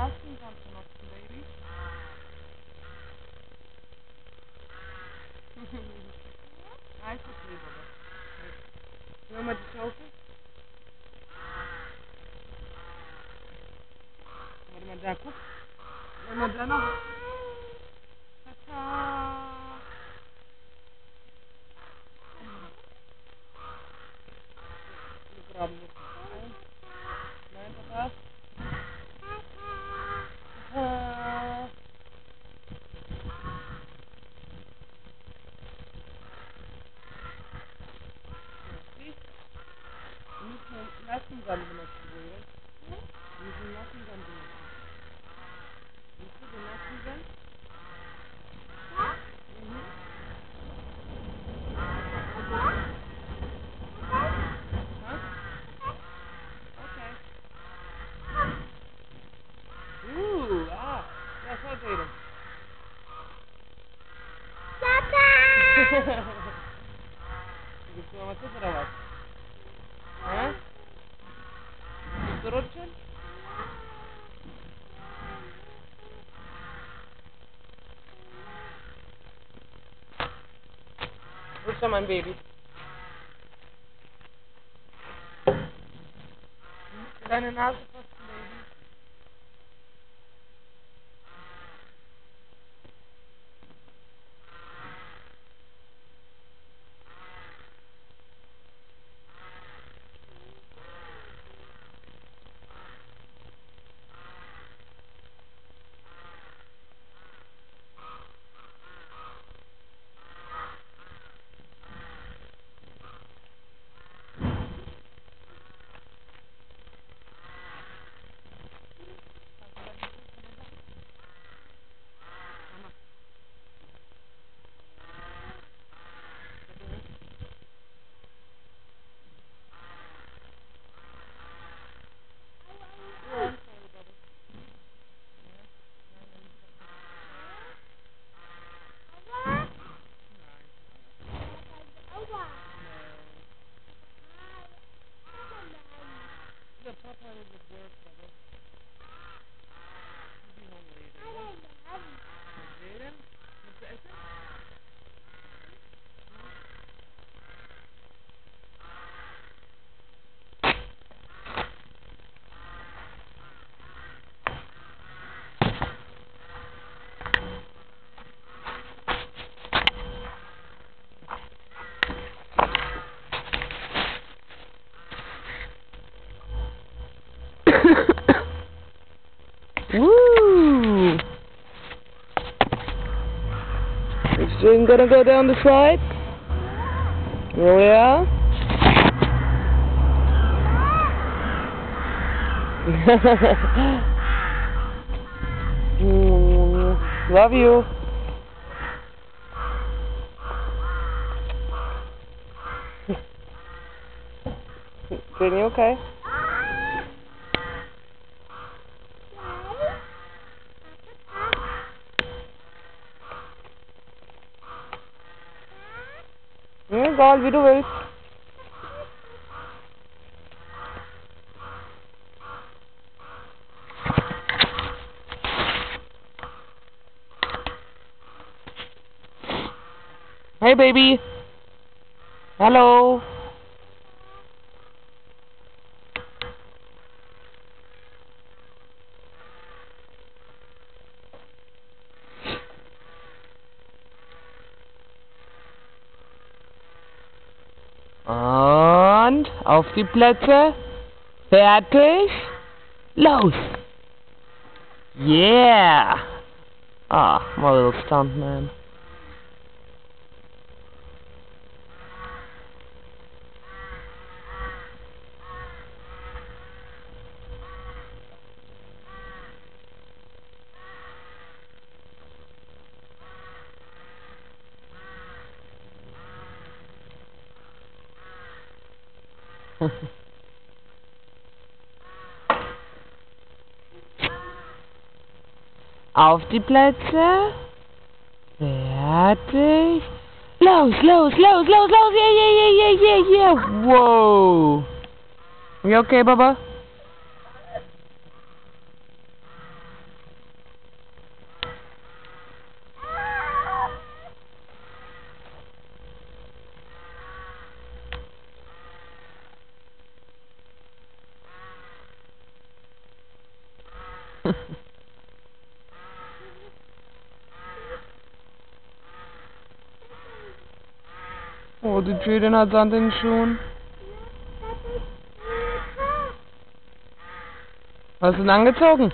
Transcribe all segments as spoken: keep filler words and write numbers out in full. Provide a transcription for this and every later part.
Lassen kannst du noch, Baby. Ah, ist okay, Baba. Wollen wir die Schaufel? Warte mal, da, guck. Wollen wir da noch? Tata. Wir graben jetzt ein. Nein, Papa. Tata. Wir müssen Lassensand benutzen, Bruder. Wir müssen Lassensand benutzen. Siehst du den Lassensand? Mhm. Huh? Okay. Ooh, ah. That's what Jaden. Papa! Gibst du mal was oder was? Hä? Willst du rutschen? Rutsch mein Baby. Deine Nase fast, Baby. The papa is at work, Baba. He'll be home later. Jaden? Willst du essen? Woo! Is Jaden gonna go down the slide? Oh yeah? mm, love you. Jaden, you okay? Ja, egal, wie du willst. Hey, baby. Hello. Und auf die Plätze. Fertig. Los. Yeah. Ah, my little stunt man. Auf die Plätze. Fertig. Los, los, los, los, los. Yeah, yeah, yeah, yeah, yeah, yeah. Whoa. You okay, Baba? Oh, die Jaden hat Sand in den Schuhen. Hast du ihn angezogen?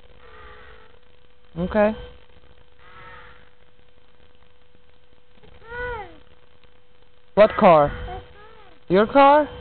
Okay. What car? Your car?